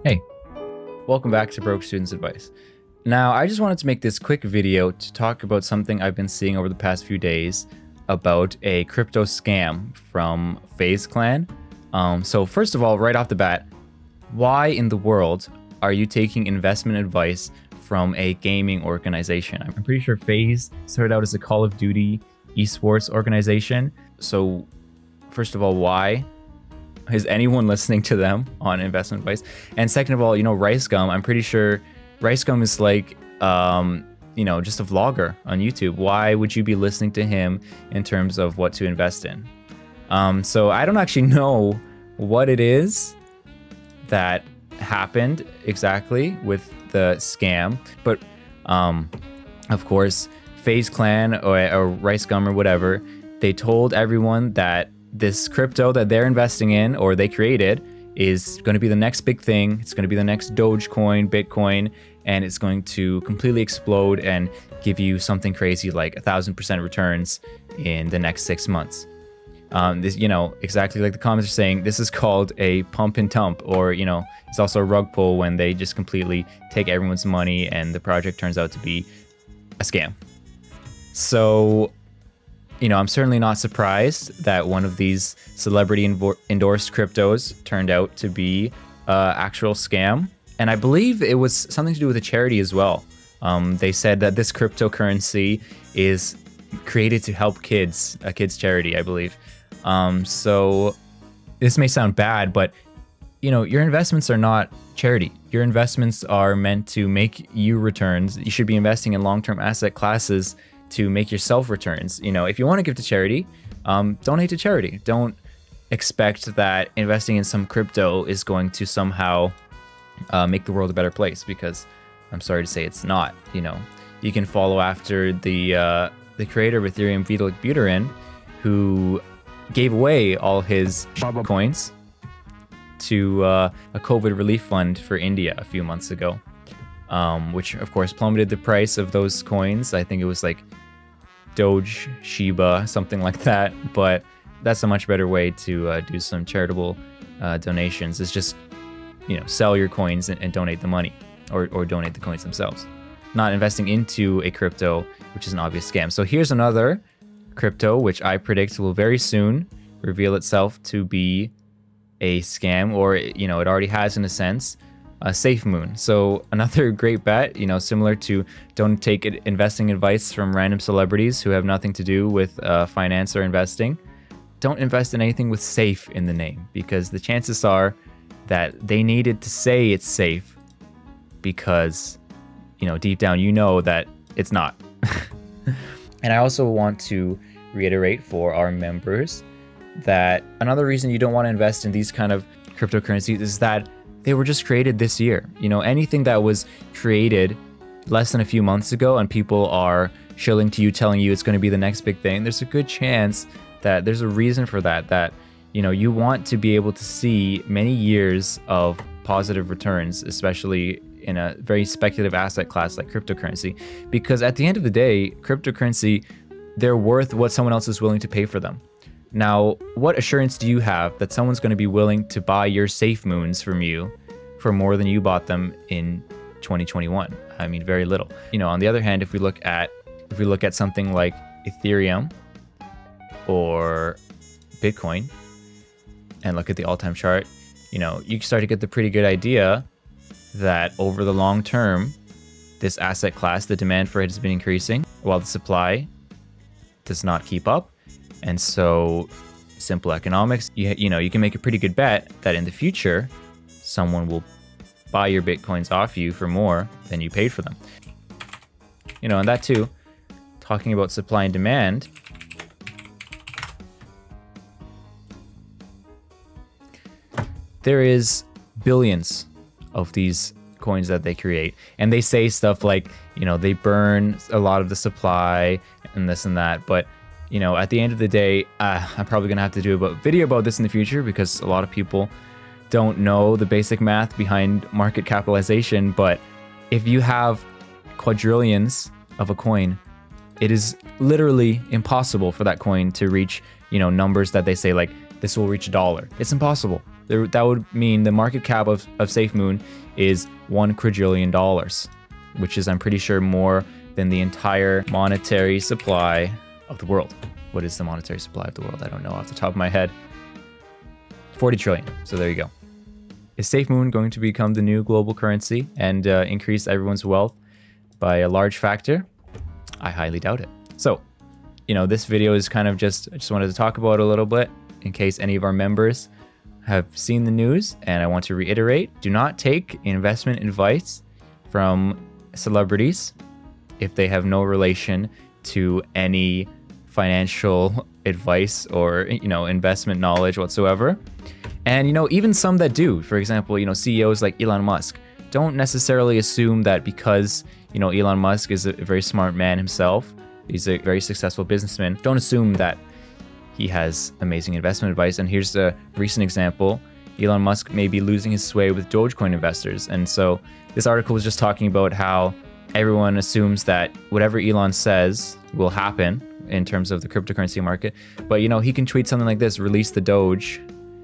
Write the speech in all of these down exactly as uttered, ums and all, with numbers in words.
Hey, welcome back to Broke Students Advice. Now, I just wanted to make this quick video to talk about something I've been seeing over the past few days about a crypto scam from FaZe Clan. Um, so first of all, right off the bat, why in the world are you taking investment advice from a gaming organization? I'm pretty sure FaZe started out as a Call of Duty esports organization. So first of all, why is anyone listening to them on investment advice? And second of all, you know, RiceGum, I'm pretty sure RiceGum is like, um, you know, just a vlogger on YouTube. Why would you be listening to him in terms of what to invest in? Um, so I don't actually know what it is that happened exactly with the scam, but um, of course, FaZe Clan or, or RiceGum or whatever, they told everyone that this crypto that they're investing in or they created is going to be the next big thing. It's going to be the next Dogecoin, Bitcoin, and it's going to completely explode and give you something crazy like a thousand percent returns in the next six months. Um, this, you know, exactly like the comments are saying, this is called a pump and dump, or, you know, it's also a rug pull when they just completely take everyone's money and the project turns out to be a scam. So, you know, I'm certainly not surprised that one of these celebrity endorsed cryptos turned out to be uh, actual scam. And I believe it was something to do with a charity as well. Um, they said that this cryptocurrency is created to help kids, a kids charity, I believe. Um, so this may sound bad, but you know, your investments are not charity. Your investments are meant to make you returns. You should be investing in long-term asset classes to make yourself returns. You know, if you want to give to charity, um, donate to charity. Don't expect that investing in some crypto is going to somehow uh, make the world a better place, because I'm sorry to say it's not. You know, you can follow after the uh, the creator of Ethereum, Vitalik Buterin, who gave away all his coins to uh, a COVID relief fund for India a few months ago, um, which of course plummeted the price of those coins. I think it was like Doge, Shiba, something like that. But that's a much better way to uh, do some charitable uh, donations, is just, you know, sell your coins and, and donate the money, or, or donate the coins themselves, not investing into a crypto, which is an obvious scam. So here's another crypto, which I predict will very soon reveal itself to be a scam, or, you know, it already has in a sense. Uh, SafeMoon. So another great bet, you know, similar to don't take it, investing advice from random celebrities who have nothing to do with uh, finance or investing. Don't invest in anything with safe in the name, because the chances are that they needed to say it's safe because, you know, deep down, you know that it's not. And I also want to reiterate for our members that another reason you don't want to invest in these kind of cryptocurrencies is that they were just created this year. You know, anything that was created less than a few months ago and people are shilling to you, telling you it's going to be the next big thing, there's a good chance that there's a reason for that, that, you know, you want to be able to see many years of positive returns, especially in a very speculative asset class like cryptocurrency. Because at the end of the day, cryptocurrency, they're worth what someone else is willing to pay for them. Now, what assurance do you have that someone's going to be willing to buy your SafeMoons from you for more than you bought them in twenty twenty-one? I mean, very little. You know, on the other hand, if we look at if we look at something like Ethereum or Bitcoin and look at the all-time chart, you know, you start to get the pretty good idea that over the long term, this asset class, the demand for it has been increasing while the supply does not keep up. And so, simple economics, you, you know, you can make a pretty good bet that in the future, someone will buy your Bitcoins off you for more than you paid for them. You know, and that too, talking about supply and demand, there is billions of these coins that they create. And they say stuff like, you know, they burn a lot of the supply and this and that, but you know, at the end of the day, uh, I'm probably gonna have to do a video about this in the future, because a lot of people don't know the basic math behind market capitalization. But if you have quadrillions of a coin, it is literally impossible for that coin to reach, you know, numbers that they say like this will reach a dollar. It's impossible. There, that would mean the market cap of, of SafeMoon is one quadrillion dollars, which is, I'm pretty sure, more than the entire monetary supply of the world. What is the monetary supply of the world? I don't know off the top of my head. forty trillion. So there you go. Is SafeMoon going to become the new global currency and uh, increase everyone's wealth by a large factor? I highly doubt it. So, you know, this video is kind of just, I just wanted to talk about it a little bit in case any of our members have seen the news. And I want to reiterate, do not take investment advice from celebrities if they have no relation to any financial advice or, you know, investment knowledge whatsoever. And, you know, even some that do, for example, you know, C E Os like Elon Musk, don't necessarily assume that because, you know, Elon Musk is a very smart man himself, he's a very successful businessman, don't assume that he has amazing investment advice. And here's a recent example. Elon Musk may be losing his sway with Dogecoin investors. And so this article was just talking about how everyone assumes that whatever Elon says will happen in terms of the cryptocurrency market. But, you know, he can tweet something like this, release the Doge,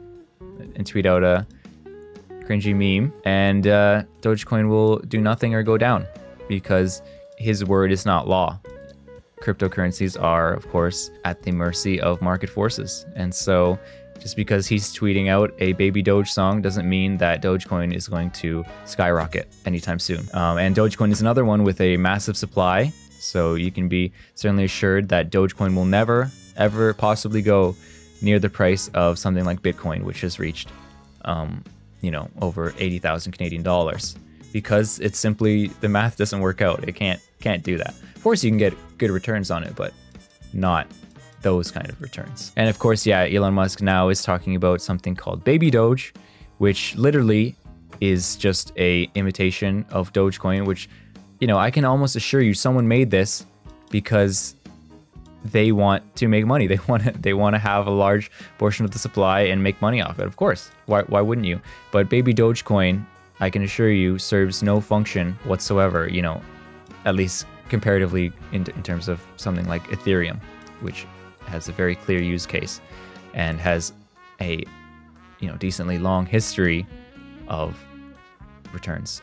and tweet out a cringy meme, and uh, Dogecoin will do nothing or go down because his word is not law. Cryptocurrencies are, of course, at the mercy of market forces. And so just because he's tweeting out a Baby Doge song doesn't mean that Dogecoin is going to skyrocket anytime soon. Um, and Dogecoin is another one with a massive supply. So you can be certainly assured that Dogecoin will never, ever possibly go near the price of something like Bitcoin, which has reached, um, you know, over eighty thousand Canadian dollars, because it's simply, the math doesn't work out. It can't, can't do that. Of course, you can get good returns on it, but not those kind of returns. And of course, yeah, Elon Musk now is talking about something called Baby Doge, which literally is just a imitation of Dogecoin, which, you know, I can almost assure you someone made this because they want to make money. They want to, they want to have a large portion of the supply and make money off it. Of course, why, why wouldn't you? But Baby Dogecoin, I can assure you, serves no function whatsoever, you know, at least comparatively in, in terms of something like Ethereum, which has a very clear use case and has a, you know, decently long history of returns.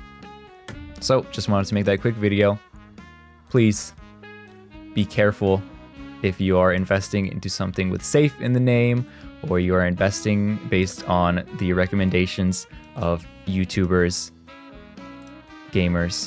So just wanted to make that quick video. Please be careful if you are investing into something with safe in the name, or you are investing based on the recommendations of YouTubers, gamers,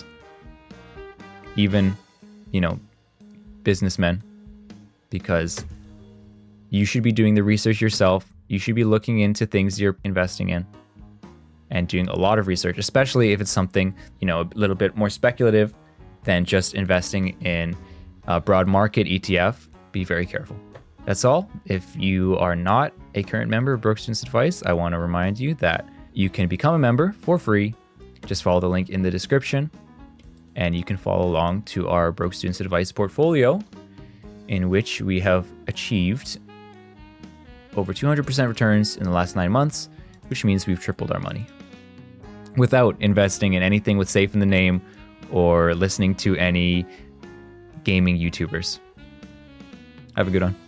even, you know, businessmen, because you should be doing the research yourself. You should be looking into things you're investing in and doing a lot of research, especially if it's something, you know, a little bit more speculative than just investing in a broad market E T F. Be very careful. That's all. If you are not a current member of Broke Students Advice, I want to remind you that you can become a member for free. Just follow the link in the description, and you can follow along to our Broke Students Advice portfolio, in which we have achieved over two hundred percent returns in the last nine months, which means we've tripled our money without investing in anything with safe in the name or listening to any gaming YouTubers. Have a good one.